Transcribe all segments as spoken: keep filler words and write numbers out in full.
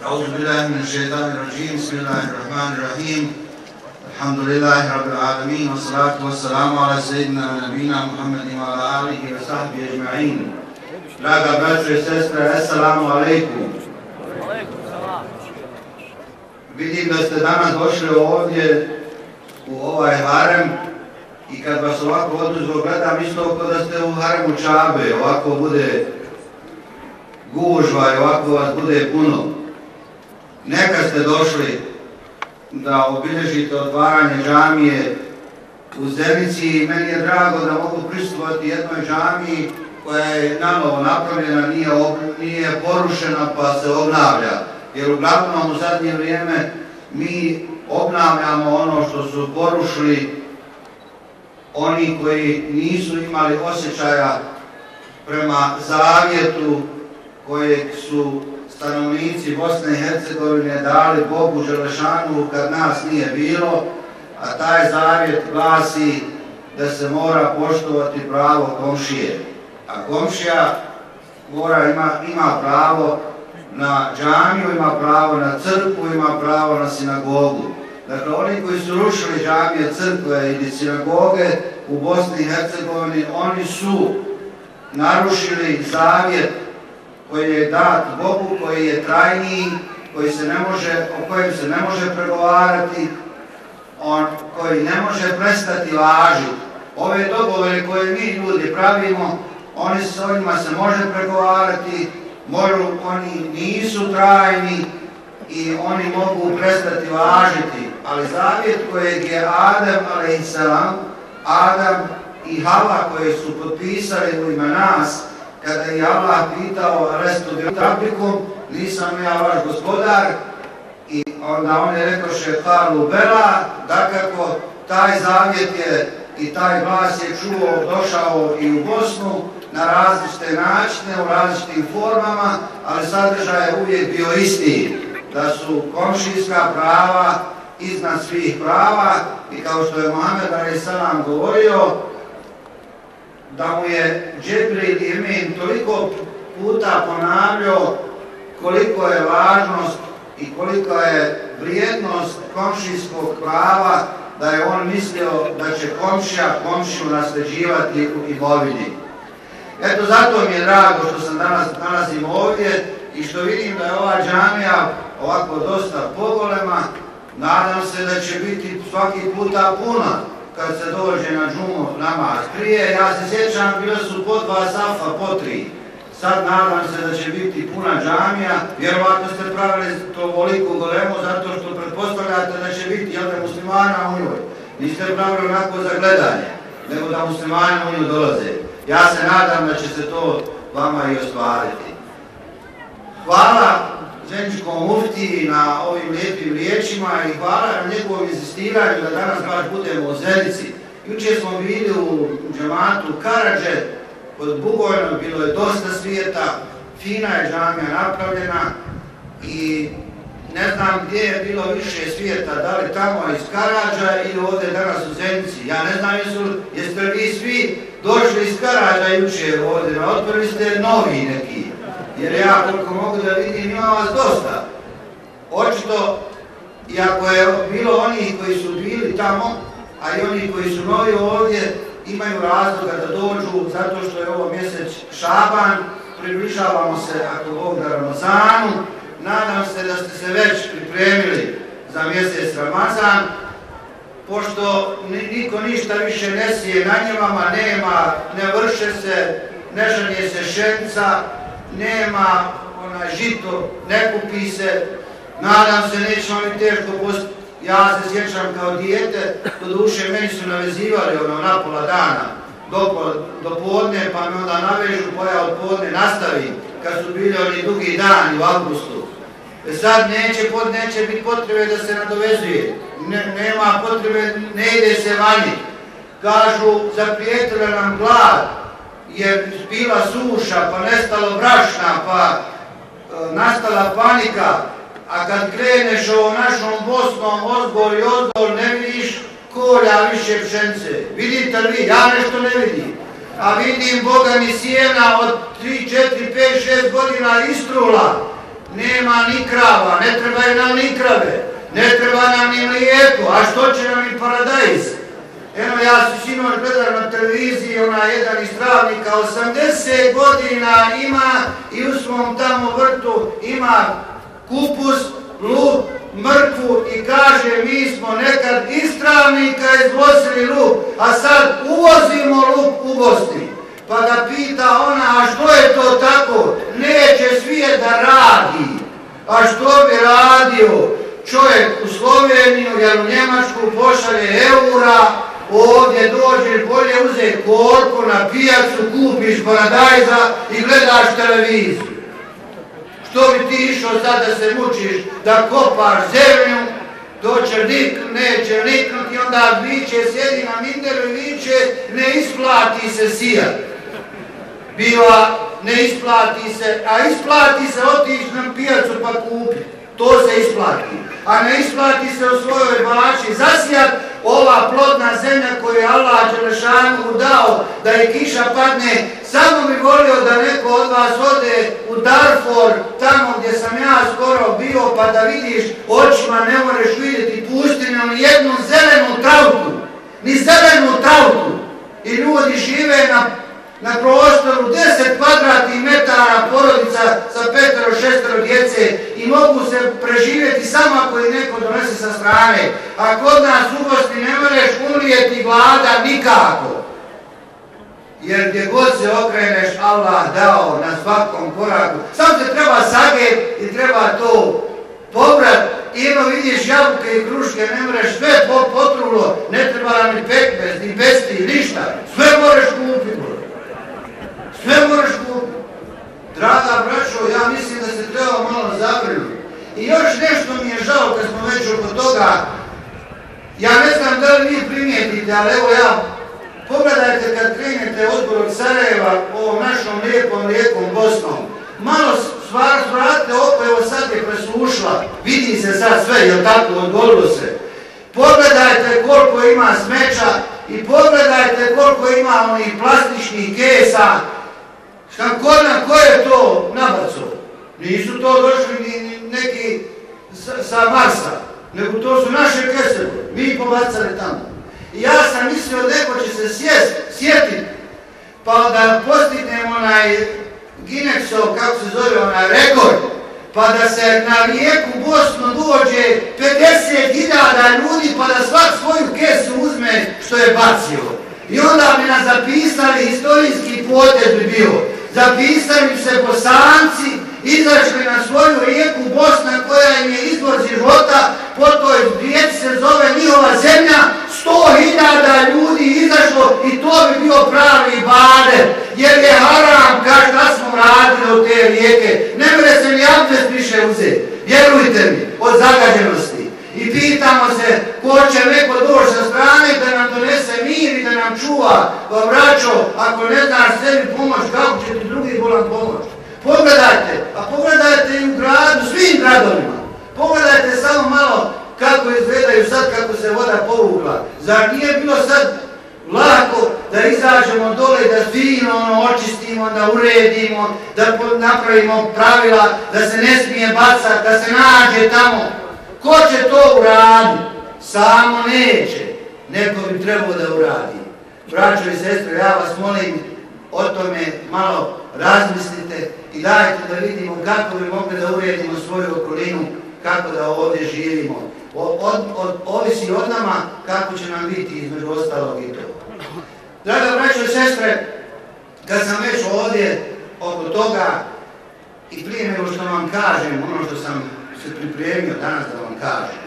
أعوذ بالله من الشيطان الرجيم بسم الله الرحمن الرحيم الحمد لله رب العالمين والصلاة والسلام على سيدنا نبينا محمد وعلى آله وصحبه أجمعين. Draga braćo i sestre, assalamu alaikum. Vidim da ste danas došli ovdje u ovaj harem i kad vas ovako oduzvo gledam isto kao da ste u haremu Čabe, ovako bude gužva i ovako vas bude puno. Neka ste došli da obilježite otvaranje džamije u Zenici i meni je drago da mogu prisustvovati jednoj džamiji koja je nanovo napravljena, nije, nije porušena pa se obnavlja. Jer uglavnom u zadnje vrijeme mi obnavljamo ono što su porušili oni koji nisu imali osjećaja prema zavjetu kojeg su stanovnici Bosne i Hercegovine dali Bogu Želešanu kad nas nije bilo, a taj zavjet glasi da se mora poštovati pravo komšije. A komšija mora, ima, ima pravo na džamiju, ima pravo na crkvu, ima pravo na sinagogu. Dakle, oni koji su rušili džamije, crkve ili sinagoge u Bosni i Hercegovini, oni su narušili zavjet koji je dat Bogu, koji je trajniji, koji se ne može, o kojem se ne može pregovarati, on koji ne može prestati važiti. Ove dogovore koje mi ljudi pravimo, oni s njima se može pregovarati, moru, oni nisu trajni i oni mogu prestati važiti. Ali zavjet kojeg je Adem alejselam, Adam i Hava koji su potpisali u ime nas, kada je Allah pitao Restu Birabikum, nisam ja vaš gospodar, i onda oni rekoše Kalu Bela, dakako taj zavjet je i taj glas je čuo, došao i u Bosnu na različite načine, u različitim formama, ali sadržaj je uvijek bio isti, da su komšijska prava iznad svih prava i kao što je Muhammed alejselam govorio, da mu je Džibril i Emin toliko puta ponavljao koliko je važnost i koliko je vrijednost komšijskog prava, da je on mislio da će komšija komšiju nasljeđivati u imovini. Eto, zato mi je drago što sam danas nalazim ovdje i što vidim da je ova džamija ovako dosta pogolema. Nadam se da će biti svaki puta puna kad se dođe na džumu namaz. Prije, ja se sjećam, bile su po dva safa, po tri. Sad nadam se da će biti puna džamija. Vjerovatno ste pravili to voliku golemu zato što pretpostavljate da će biti jel da muslimana u njoj. Niste pravili onako za gledanje, nego da muslimani u nju dolaze. Ja se nadam da će se to vama i ostvariti. Hvala Zeničkom muftiji na ovim lijepim riječima i hvala na njegovom insistiranju da danas baš budemo u Zenici. Jučer smo bili u džematu Karadže kod Bugojna, bilo je dosta svijeta, fina je džamija napravljena i ne znam gdje je bilo više svijeta, da li tamo iz Karadža ili ovdje danas u Zenici. Ja ne znam jesu, jeste li vi došli iz Karadža jučer ovdje, otvorili ste novi neki. Jer ja koliko mogu da vidim ima vas dosta. Očito, iako je bilo onih koji su bili tamo, a i oni koji su novi ovdje, imaju razloga da dođu zato što je ovo mjesec Šaban, približavamo se, ako Bog da, Ramazanu. Nadam se da ste se već pripremili za mjesec Ramazan, pošto niko ništa više ne sije na njevama, nema, ne vrše se, ne žanje se šenica, nema onaj žito, ne kupi se, nadam se nećemo mi teško postati. Ja se sjećam kao dijete, do duše meni su navezivali ono na pola dana, do, do podne, pa me onda navežu, pa ja od podne nastavim, kad su bili oni dugi dani u avgustu. E sad neće, pod, neće biti potrebe da se nadovezuje, ne, nema potrebe, ne ide se vani. Kažu, zaprijetila nam glad, je bila suša, pa nestalo brašna, pa e, nastala panika, a kad kreneš ovom našom Bosnom, ozgor i ozgor, ne vidiš kolja više pšence. Vidite li vi? Ja nešto ne vidim. A vidim, Boga mi, sjena od tri, četiri, pet, šest godina istrula. nema ni krava, ne trebaju nam ni krave, ne treba nam ni mlijeko, a što će nam i paradajz? Eno, ja sam sinoć gledao na televiziji, ona jedan iz Travnika, osamdeset godina ima i u svom tamo vrtu ima kupus, luk, mrkvu i kaže mi smo nekad iz Travnika izvozili luk, a sad uvozimo luk u Bosni. Pa ga pita ona, a što je to tako? Neće svijet da radi. A što bi radio čovjek u Sloveniju, jer u Njemačku pošalje eura, ovdje dođeš bolje uzeti korpu na pijacu, kupiš paradajza i gledaš televiziju. Što bi ti išao sad da se mučiš, da kopaš zemlju, to će niknut, neće niknut i onda viće, sjedi na minderu i viće, ne isplati se sijat. Biva, ne isplati se, a isplati se otići na pijacu pa kupiti. To se isplati. A ne isplati se u svojoj bači zasijat ova plodna zemlja koju je Allah Đelešanu dao da je kiša padne. Samo bi volio da neko od vas ode u Darfur, tamo gdje sam ja skoro bio, pa da vidiš, očima ne možeš vidjeti pustinju ni jednu zelenu travku. Ni zelenu travku. I ljudi žive na na prostoru deset kvadratnih metara porodica sa petero, šestero djece i mogu se preživjeti samo ako ih neko donese sa strane. A kod nas u Bosni ne možeš umrijeti glada nikako. Jer gdje god se okreneš, Allah dao na svakom koraku. Samo se treba sageti i treba to pobrat. I ono vidiš jabuke i kruške, ne možeš sve potrulo, ne treba nam ni pekmez, ni besti, ništa. Sve možeš kupiti. Sve moraš kupiti. Draga braćo, ja mislim da se treba malo zabrinuti. I još nešto mi je žao kad smo već oko toga. Ja ne znam da li vi primijetite, ali evo ja, pogledajte kad krenete odbor od Sarajeva ovom našom lijepom, lijepom Bosnom. Malo svratite oko, evo sad je preslušla, vidi se sad sve, jel tako, odgovorilo se. Pogledajte koliko ima smeća i pogledajte koliko ima onih plastičnih kesa. Kod nam, ko je to nabacao? Nisu to došli ni neki sa, sa Marsa, nego to su naše kese, mi pobacali tamo. I ja sam mislio neko će se sjest, sjetiti, pa da postignemo onaj Guinnessov, kako se zove, onaj rekord, pa da se na rijeku Bosnu dođe pedeset hiljada ljudi, pa da svak svoju kesu uzme što je bacio. I onda bi nas zapisali, historijski potez bi bio. Zapisali bi se Bosanci, izašli na svoju rijeku Bosna koja im je izvor života, po toj rijeci se zove njihova zemlja, sto hiljada ljudi izašlo i to bi bio pravi ibadet, jer je haram šta smo radili od te rijeke. Ne može se ni abdest više uzeti, vjerujte mi, od zagađenosti. I pitamo se ko će neko doći sa strane da nam donese mir i da nam čuva. Pa braćo, ako ne znaš sebi pomoć, kako će ti drugi volan pomoć? Pogledajte, a pogledajte i u gradu, svim gradovima. Pogledajte samo malo kako izgledaju sad, kako se voda povukla. Zar nije bilo sad lako da izađemo dole i da fino ono očistimo, da uredimo, da napravimo pravila, da se ne smije bacati, da se nađe tamo? Ko će to uraditi? Samo neće. Neko bi trebao da uradi. Braćo i sestre, ja vas molim, o tome malo razmislite i dajte da vidimo kako bi mogli da uredimo svoju okolinu, kako da ovdje živimo. Od, od, ovisi od nama kako će nam biti između ostalog i to. Draga braćo i sestre, kad sam već ovdje oko toga i prije nego što vam kažem ono što sam se pripremio danas da vam kažem.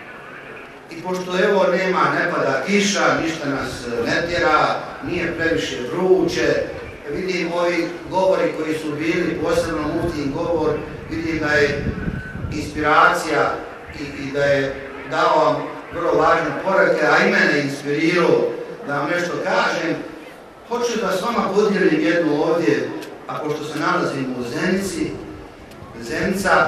I pošto evo nema, ne pada kiša, ništa nas ne tjera, nije previše vruće, vidim ovi govori koji su bili, posebno Muftin govor, vidim da je inspiracija i, i da je dao vam vrlo važne poruke, a i mene inspirirao da vam nešto kažem. Hoću da s vama podijelim jednu ovdje, a pošto se nalazimo u Zenici, Zenica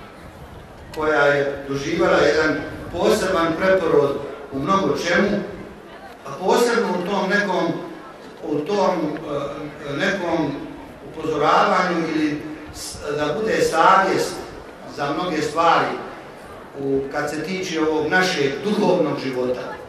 koja je doživjela jedan poseban preporod u mnogo čemu, a posebno u tom nekom, u tom nekom upozoravanju ili da bude savjest za mnoge stvari u, kad se tiče ovog našeg duhovnog života.